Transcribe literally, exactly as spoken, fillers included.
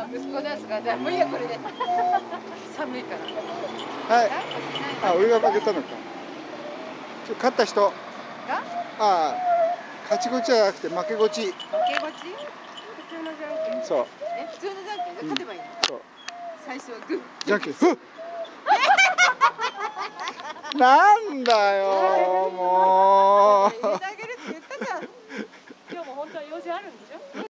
息子ですが、じゃあもういいやこれで。寒いから。 はい。あ、俺が負けたのか。ちょ勝った人。 が？ ああ、勝ちごちじゃなくて負けごち。 負けごち？普通のじゃんけん。 そう。 え、普通のじゃんけんで勝てばいいの？そう。最初はグー。 じゃんけん。ふっ。なんだよもう。